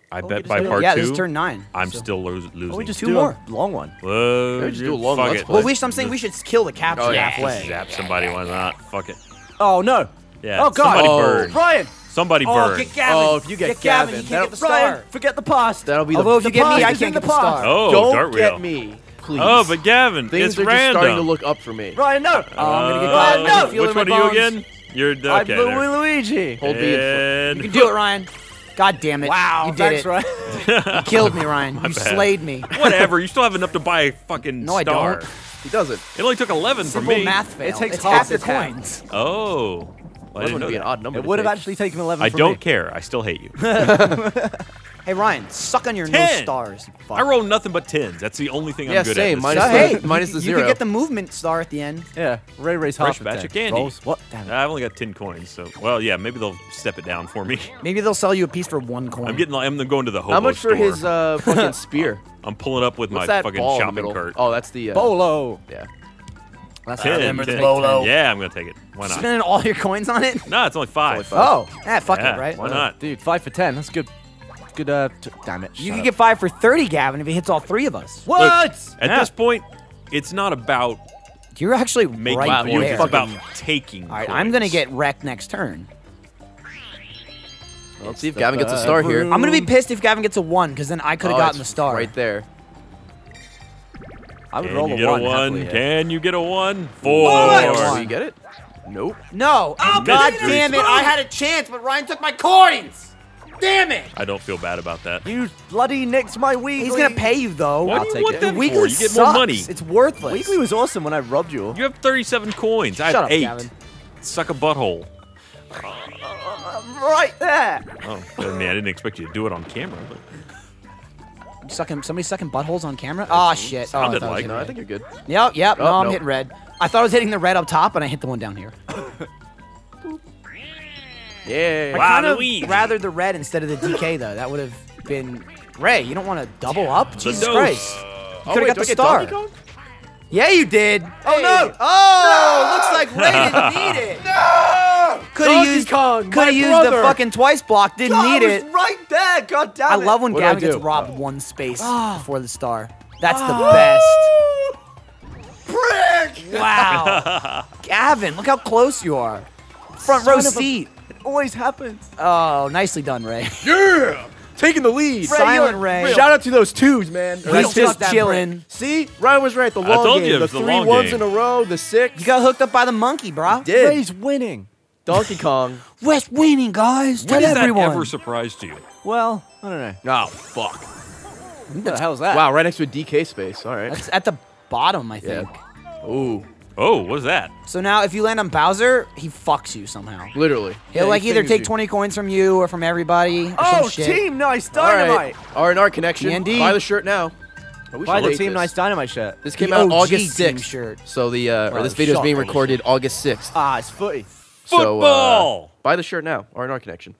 I Oh, bet we by just- part yeah, two, this is turn nine. I'm so. still lo- losing. Oh, we just Two do more. a long one. Whoa, Maybe just do a long fuck Let's it. Play. Well, we, I'm saying we should kill the capture Oh, yeah. halfway. Zap somebody, why not? Fuck it. Oh no. Yeah. Oh god. Somebody Oh. burn. Brian. Somebody Oh, burn. get Gavin. Oh, if you get get Gavin, Gavin, you can't get the Brian, star. forget the past. That'll be the. Although if you the get me, past I is can't in get the the star. past. Oh, Don't dart get wheel. me, please. Oh, but Gavin, Things it's are random. just starting to look up for me. Brian, no. Oh, I'm gonna get Uh, Gavin. no. I can feel it Which in one my are you bones. again? You're okay. I'm there. Louie Luigi. Hold B. And You can do it, Ryan. God damn it. Wow, you did thanks, it. Ryan. You killed me, Ryan. You bad. slayed me. Whatever. You still have enough to buy a fucking No, I star. don't. He doesn't. It only took eleven for Simple me. math fail. It takes it's half half the the tab. coins. Oh. Well, I That didn't would know be an that. odd number. It to would have take. actually taken eleven I for don't me. care. I still hate you. Hey, Ryan, suck on your no Ten. stars. you fuck. I roll nothing but tens. That's the only thing Yeah, I'm good same. at. Minus So, the- hey, minus you, the you zero. could get the movement star at the end. Yeah. Ray Ray's Fresh half batch ten. of candy. Rolls. What? Damn it. I've only got ten coins, so well, yeah, maybe they'll step it down for me. Maybe they'll sell you a piece for one coin. I'm getting. I'm going to the hobo How much for store. his uh, fucking spear? I'm pulling up with What's my that fucking ball in the shopping middle? cart. Oh, that's the. Uh, Bolo. Yeah. That's ten, remember ten. the Bolo. Yeah, I'm gonna take it. Why not? Spending all your coins on it? No, it's only five. It's only Oh, ah, fuck Yeah, it, right? Why not? Dude, five for ten. That's good. Good. Uh. T damn it. You Shut could up. get five for thirty, Gavin, if he hits all three of us. What? At Yeah. this point, it's not about You're actually making right points. there. It's about taking. All right, coins. I'm gonna get wrecked next turn. Let's see if Gavin gets a star here. I'm gonna be pissed if Gavin gets a one, because then I could have Oh, gotten the it's star. right there. I would Can roll you a get one. a one? happily, yeah. Can you get a one? Four. Oh, you get it? Nope. No. Oh, missed God it. damn it. I had a chance, but Ryan took my coins. Damn it. I don't feel bad about that. You bloody nicked my weekly. He's gonna pay you, though. What I'll do you take want it. them Weekly for? You get sucks. more money. It's worthless. Weekly was awesome when I robbed you. You have thirty-seven coins. I Shut have up, eight. Gavin. Suck a butthole. Right there. Oh, I mean, I didn't expect you to do it on camera. But Sucking, somebody sucking buttholes on camera? Oh, shit. Oh, I Sounded thought it was like hitting No, I red. think you're good. Yep, yep. Oh, no, I'm no. hitting red. I thought I was hitting the red up top, and I hit the one down here. Yeah. I Wow, kind of Luigi. rather the red instead of the D K, though. That would have been... Ray, you don't want to double up? Jesus dose. Christ. You Oh, could wait, have got do I the get star. Donkey Kong? Yeah, you did. Oh, Hey. no. Oh, looks like Ray didn't need it. No! Could have Donkey used, Kong, could my have used the brother. fucking twice block. Didn't God, need I it. was right there. God damn I it. love when What do I Gavin gets do? robbed one space Ah. before the star. That's the Ah. best. Prick. Wow. Gavin, look how close you are. Front row Son of a- seat. It always happens. Oh, nicely done, Ray. Yeah! Taking the lead. Ray, Silent you're Ray. real. Shout out to those twos, man. He's Or that's just that chilling. brick. See? Ryan was right. The I long told game. you it the was the three long ones game. in a row. The six. You got hooked up by the monkey, bro. did. Ray's winning. Donkey Kong. West winning, guys. Tell when has that everyone. ever surprised you? Well, I don't know. Oh, fuck. What the hell's that? Wow, right next to a D K space. All right. That's at the bottom, I Yeah. think. Ooh. Oh, what's that? So now, if you land on Bowser, he fucks you somehow. Literally. He'll Yeah, like he either things take you. twenty coins from you or from everybody. Or Oh, some shit. Team Nice All right. Dynamite. R and R connection. D and D. Buy the shirt now. I wish Buy I the liked Team this. Nice Dynamite shirt. This came The out O G August team sixth. shirt. So the uh, or Well, this video is being shot. recorded August sixth. Ah, it's footy. So, uh, Football! buy the shirt now. R and R connection.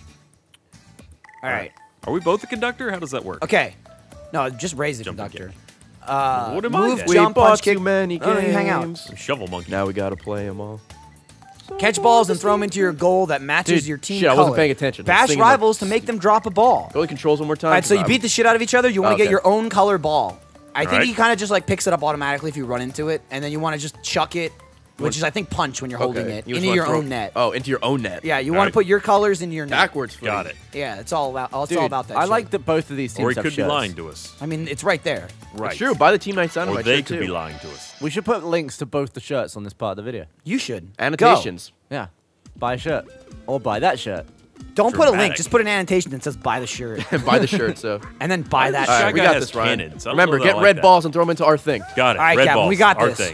All right. Are we both the conductor? How does that work? Okay. No, just raise the Jump conductor. kick. Uh, What am I move, then? We jump, bought punch, kick. too many No, no, you hang out. games. Shovel monkey. Now we gotta play them all. Catch balls and throw them into your goal that matches Dude, your team shit, I color. wasn't paying attention. I was Bash thinking about- rivals to make them drop a ball. Go to controls one more time. All right, so you I'm- beat the shit out of each other. You want to Okay. get your own color ball. I think Alright. he kind of just like picks it up automatically if you run into it, and then you want to just chuck it, which is I think punch when you're holding Okay. it You just into wanna your throw- own net. Oh, into your own net. Yeah, you want Alright. to put your colors in your net. Backwards. Footy. Got it. Yeah, it's all about. It's Dude, all about that. I shit. like that both of these teams Or he have could be shirts. lying to us. I mean, it's right there. Right. It's true. Buy the Team Nice Or Dynamite they shirt, could too. be lying to us. We should put links to both the shirts on this part of the video. You should Annotations. Yeah. Buy a shirt. Or buy that shirt. Go. Don't put a link. Dramatic. Just put an annotation that says "buy the shirt," And buy the shirt. So. and then buy that All All shirt. right, we guy got has this, Ryan. cannons. I don't Remember, know that I get like red that. balls and throw them into our thing. Got it. All right, Red Gavin, balls. we got our this. thing.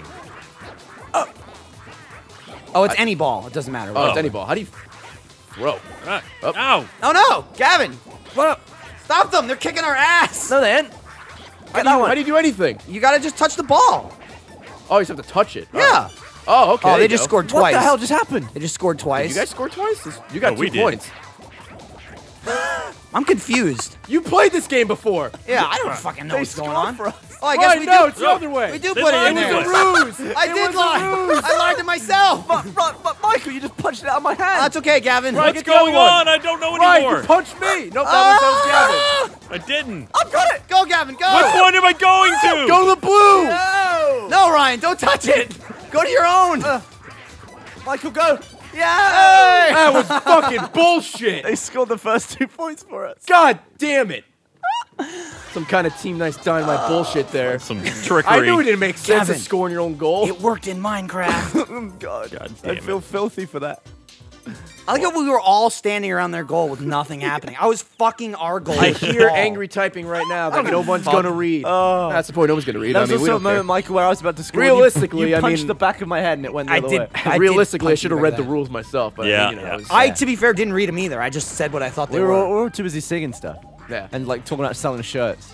Oh, it's any ball. It doesn't matter. Oh, it's Oh. any ball. How do you throw? Ah. Up. Ow! Oh no, Gavin! What up? Stop them! They're kicking our ass. No, they ain't. How do, you, how do you do anything? You gotta just touch the ball. Oh, you just have to touch it. Yeah. Oh, okay. Oh, there they you just go. scored What twice. the hell just happened? They just scored twice. Did you guys score twice? This- You got No, two we did. points. I'm confused. You played this game before. Yeah, I don't fucking know They what's going scored on. for us. Oh, I guess Right, we no, do. it's the other way. We do They put it in lied to there. us. Ruse. I It did was a lie. ruse. I lied to myself. But, but, but Michael, you just punched it out of my hand. That's okay, Gavin. Right, What's get the other going one. on? I don't know Ryan, anymore. you punched me. Nope, that was I didn't. I've got it. Go, Gavin. Go. Which one am I going to? Go to the blue. No. No, Ryan, don't touch it. Go to your own. Uh, Michael, go. Yeah. That was fucking bullshit. They scored the first two points for us. God damn it. Some kind of Team Nice Dynamite bullshit there. Some trickery. I knew it didn't make sense Gavin. of scoring your own goal. It worked in Minecraft. Oh, God. God I damn feel it. filthy for that. I like how we were all standing around their goal with nothing happening. I was fucking our goal. I with the hear ball. angry typing right now that don't no give a one's fuck. gonna read. Oh. That's the point. No one's gonna read. That I was mean, we also a don't care. moment, Michael, where I was about to score. and you- Realistically, you, I punched mean- the back of my head and it went the I other did. way. I did Realistically, I punch should you have right read the there. rules myself. But Yeah, you know, yeah. it was- I, to be fair, didn't read them either. I just said what I thought they We were, were. all, we were all too busy singing stuff yeah. and like talking about selling shirts.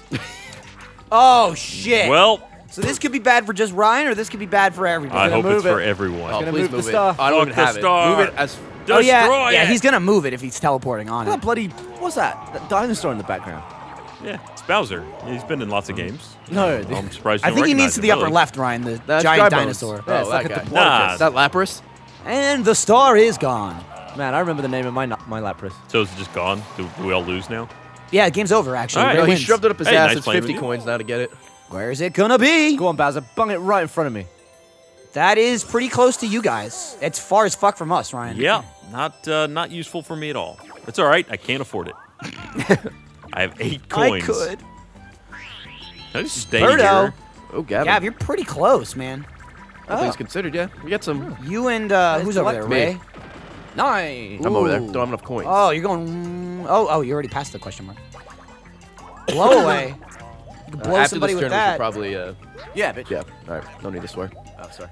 Oh shit. Well, so this could be bad for just Ryan, or this could be bad for everybody. I hope move it's for it. everyone. Oh, gonna please move the move it. star. I don't Fuck even the have star. it. Move it as. Oh yeah, Destroy yeah. it. He's gonna move it if he's teleporting on That it. bloody, what's that? That dinosaur in the background. Yeah, it's Bowser. He's been in lots of games. No, the- I'm surprised you I don't think he recognize needs to him, the upper really. left, Ryan, the That's giant Dry dinosaur. Bones. Yeah, Oh, it's that like a guy. diplodocus. Nah. Is that Lapras? And the star is gone. Man, I remember the name of my na- my Lapras. So is it just gone? Do, do we all lose now? Yeah, game's over. Actually, All right. Ray No, he wins. shoved it up his Hey, ass. nice It's playing fifty with you. coins now to get it. Where is it gonna be? Go on, Bowser, bung it right in front of me. That is pretty close to you guys. It's far as fuck from us, Ryan. Yeah, not uh, not useful for me at all. It's all right. I can't afford it. I have eight I coins. could. Can I just stay Birdo. here? Oh, Gavin. Gav, you're pretty close, man. All things considered, yeah. We got some. You and uh, Nice who's to over like there, me. Ray? Nine. I'm over there. Ooh. Don't have enough coins. Oh, you're going. Oh, oh, you already passed the question mark. Blow away. You can Uh, blow after somebody this with turn, we should that. probably. Uh, Yeah, bitch. yeah. All right. No need to swear. Oh, sorry.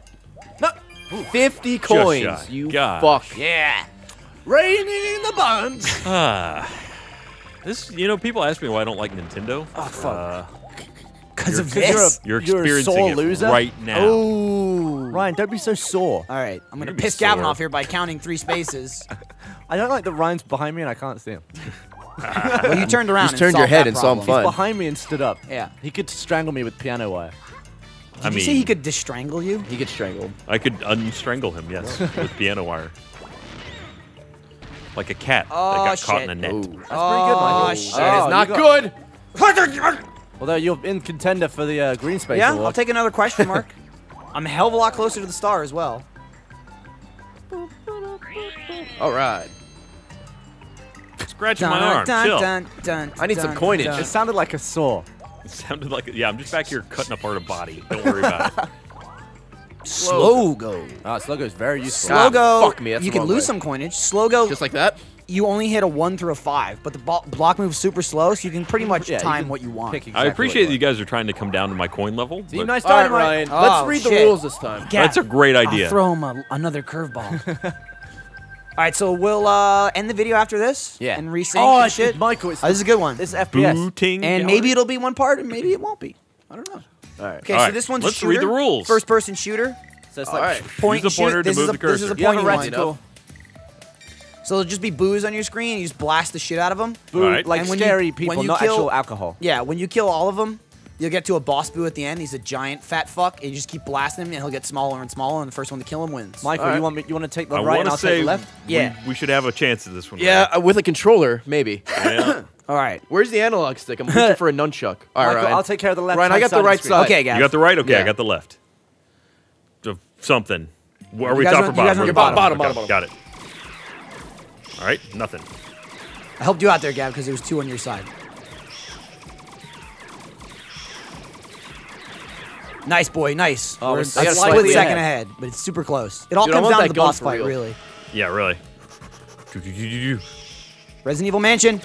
fifty coins. shy. You Gosh. fuck. Yeah. Raining in the buns. Ah, this. You know, people ask me why I don't like Nintendo. Oh, fuck. Uh, Because of you're- this. You're You're a experiencing sore it loser? right now. Oh. Ryan, don't be so sore. All right, I'm gonna You're gonna be piss Gavin sore. off here by counting three spaces. I don't like that Ryan's behind me and I can't see him. Well, you turned around. Just and turned your solved head that and saw him problem. fun. Behind me and stood up. Yeah. He could strangle me with piano wire. I Did mean, you say he could distrangle you? He gets strangled. I could unstrangle him. Yes, with piano wire, like a cat Oh, that got caught shit. in a net. Oh. That's pretty good, Oh, Michael. shit. That Oh, is not you got- good. Although you're in contender for the uh, green space Yeah, award. I'll take another question mark. I'm a hell of a lot closer to the star as well. All right. Scratching my arm. Dun, Chill. dun, dun, I need some dun, coinage. dun. It sounded like a saw. It sounded like yeah. I'm just back here cutting apart a body. Don't worry about it. Slow go. Ah, this logo is very useful. Slow Ah, go. fuck me, that's you the can wrong lose way. some coinage. Slow go. Just like that. You only hit a one through a five, but the ball, block moves super slow, so you can pretty much Yeah, you time can what you want. pick exactly I appreciate that what you guys are trying to come down to my coin level. See, but nice All right, dynamite. Ryan. Oh, Let's read the shit. rules this time. Yeah. That's a great idea. I'll throw him a, another curveball. All right, so we'll uh, end the video after this. Yeah. And resync Oh, and it's shit. Michael. It's Oh, this is a good one. This is F P S. Booting. and maybe it'll be one part, and maybe it won't be. I don't know. All right. Okay, All so right, this one's let's a shooter. read the rules. First person shooter. So it's All like right. Point Use the and pointer shoot. to This move is a, the This is a cursor. you have a pointy one. reticle. So it'll just be booze on your screen, and you just blast the shit out of them. Boo, All right. like And when you- scary when people, you not kill- actual alcohol. Yeah, when you kill all of them, you'll get to a boss boo at the end. He's a giant fat fuck, and you just keep blasting him, and he'll get smaller and smaller, and the first one to kill him wins. Michael, All right. you want me? You want to take the I right want and to I'll say take the left? we, Yeah. we should have a chance at this one. Yeah, uh, with a controller, maybe. Yeah. All right. Where's the analog stick? I'm reaching for a nunchuck. All right, Michael, Ryan. I'll take care of the left. Ryan, I got the hand right of screen. side. Okay, guys. You got the right? Okay, I Yeah. got the left. So, something. Are You we guys top want- or you guys bottom? want We're the bottom. Bottom, Okay, bottom, Got it. All right, nothing. I helped you out there, Gav, because there was two on your side. Nice, boy. Nice. Oh, We're we're a slightly split ahead. second ahead, but it's super close. It all Dude, I comes want down to that the gun boss for fight, real. really. Yeah, really. Resident Evil Mansion.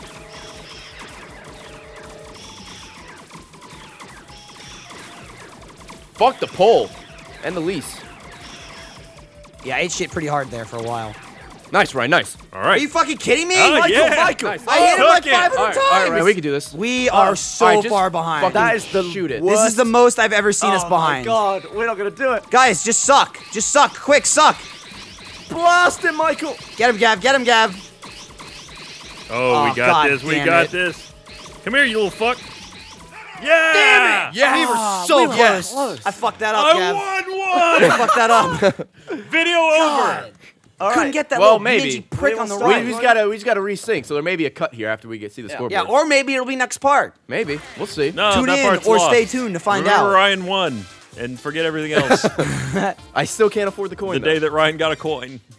Fuck the pole. And the lease. Yeah, I ate shit pretty hard there for a while. Nice, Ryan. Nice. All Are right. you fucking kidding me? Oh, Michael, yeah. Michael. Nice. I hit him Oh, like took it. five All other right, times. all right, Ryan, we can do this. We are so all right, just far behind. fucking That is the shoot it. This is the most I've ever seen us Oh behind. my God, we're not gonna do it. Guys, just suck. Just suck. Quick, suck. Blast him, Michael. Get him, Gav. Get him, Gav. Oh, Oh, we got God this. We damn got it. this. Come here, you little fuck. Yeah! Yeah, we were so we were close. I fucked that up, I Gav. won one! Fucked that up. Video over. All Couldn't right. get that Well, little maybe. midgy prick on the We- We, right. we just gotta we just gotta resync, so there may be a cut here after we get see the scoreboard. Yeah, or maybe it'll be next part. maybe we'll see. No, Tune that in part's or lost. stay tuned to find Remember out. Ryan won, and forget everything else. I still can't afford the coin. the though. day that Ryan got a coin.